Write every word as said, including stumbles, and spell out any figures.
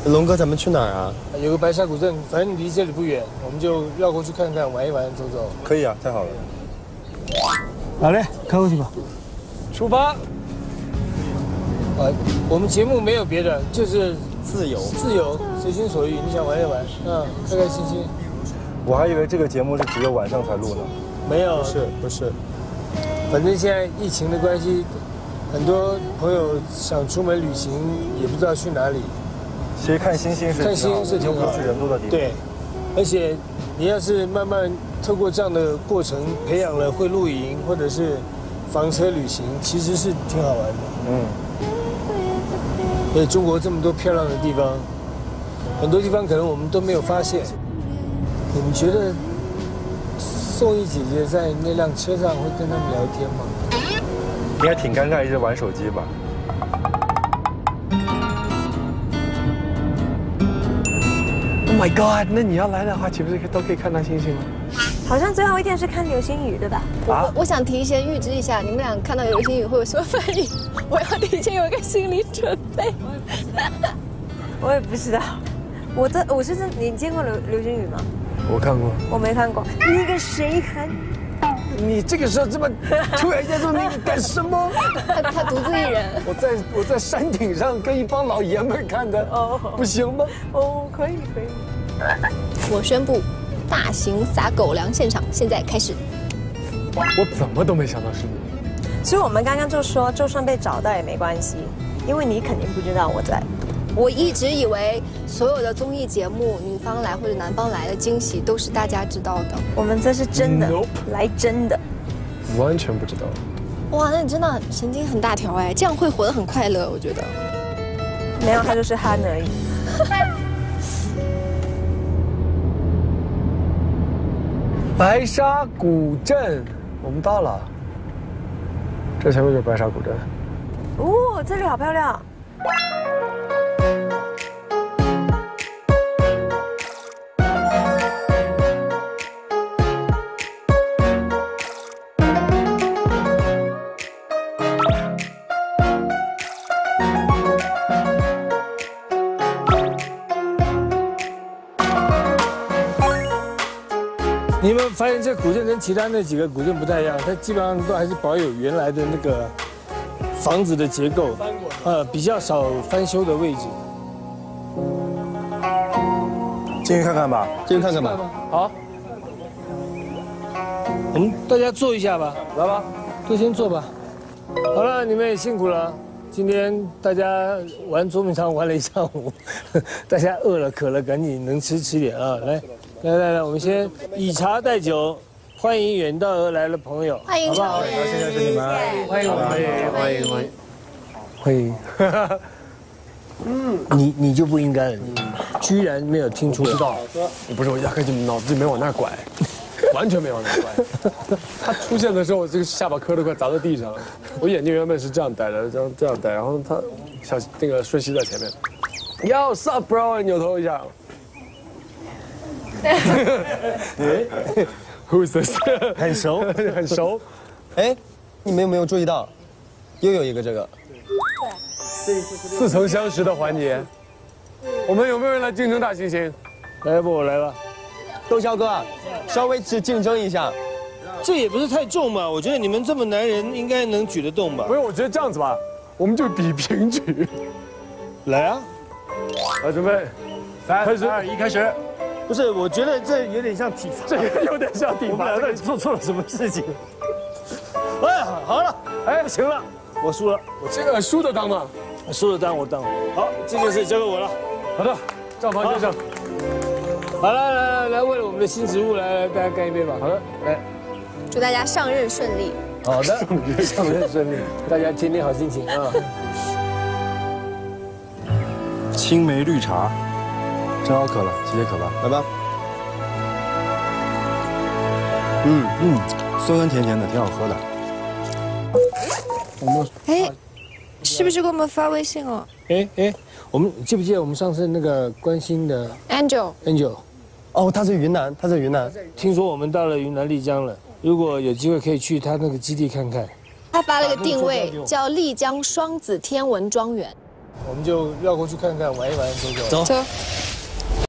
龙哥，咱们去哪儿啊？ 有个白沙古镇，反正离这里不远，我们就绕过去看看，玩一玩，走走。 可以啊，太好了。 好嘞，开过去吧。 出发。 啊，我们节目没有别的，就是自由， 自由，随心所欲，你想玩就玩，嗯，开开心心。 我还以为这个节目是只有晚上才录呢。 没有， 不是不是， 反正现在疫情的关系，很多朋友想出门旅行，也不知道去哪里。 其实看星星是看星星是挺好， 又不是人多的地方。 对，而且你要是慢慢透过这样的过程，培养了会露营或者是房车旅行，其实是挺好玩的。嗯。而且中国这么多漂亮的地方，很多地方可能我们都没有发现。你们觉得宋轶姐姐在那辆车上会跟他们聊天吗？ 应该挺尴尬，一直玩手机吧。 Oh my god！ 那你要来的话，岂不是都可以看到星星吗？ 好像最后一天是看流星雨，对吧？ 啊！我我想提前预知一下，你们俩看到流星雨会有什么反应？我要提前有一个心理准备。 我也不知道，我这我是真，你见过流流星雨吗？ 我看过。 我没看过。那个谁看？ 你这个时候这么突然间说那个干什么？ 他他独自一人。 我在我在山顶上跟一帮老爷们看的，哦，不行吗？ 哦，可以可以。 我宣布，大型撒狗粮现场现在开始。 我怎么都没想到是你。 所以我们刚刚就说，就算被找到也没关系，因为你肯定不知道我在。 我一直以为所有的综艺节目，女方来或者男方来的惊喜都是大家知道的。 我们这是真的， Nope. 来真的。 完全不知道。 哇，那你真的神经很大条哎，这样会活得很快乐，我觉得。 没有，他就是憨而已。 白沙古镇，我们到了。这前面就是白沙古镇。 哦，这里好漂亮。 你有没有发现这古镇跟其他那几个古镇不太一样？它基本上都还是保有原来的那个房子的结构，呃，比较少翻修的位置。 进去看看吧，进去看看吧。 好，我们大家坐一下吧， 来吧， 都先坐吧。好了，你们也辛苦了。今天大家玩捉迷藏玩了一上午，大家饿了渴了，赶紧能吃吃点啊！来，来来来，我们先以茶代酒，欢迎远道而来的朋友， 欢迎好不好？ 高兴认识你们， 欢迎欢迎欢迎欢迎欢迎。 嗯，你你就不应该了，你居然没有听出知道，不是我压根就脑子就没往那儿拐，完全没往那儿拐。他出现的时候，我这个下巴颏都快砸到地上了。我眼睛原本是这样戴的，这样这样戴，然后他小那个顺熙在前面 ，Yo, what's up, bro？ 扭头一下。Who's this？ 很熟， 很熟。 哎，你们有没有注意到，又有一个这个？ 似曾相识的环节，我们有没有人来竞争大猩猩？ 来吧，我来吧。 窦骁哥，稍微是竞争一下。 这也不是太重嘛，我觉得你们这么男人应该能举得动吧？ 不是，我觉得这样子吧，我们就比平举。 来啊！ 来，准备，三、 开始二、一，开始。 不是，我觉得这有点像体罚， 这个有点像体罚。 我们俩到底做错了什么事情？哎，好了，哎，不行了，我输了， 我这个输的当吗？ 输了当我当。好，这件事交给我了。 好的，赵庞先生。 好了，来来来，为了我们的新食物，来来，大家干一杯吧。好的，来。 祝大家上任顺利。 好的，上任顺利，大家天天好心情啊。 青梅绿茶，真好渴了，解解渴吧，来吧。嗯嗯，酸酸甜甜的，挺好喝的。 我们哎，是不是给我们发微信哦？ 哎哎，我们记不记得我们上次那个关心的 Angel Angel？ 哦，他在云南，他在云南。 听说我们到了云南丽江了，如果有机会可以去他那个基地看看。 他发了个定位，叫丽江双子天文庄园。 我们就绕过去看看，玩一玩，走走。 走。 走。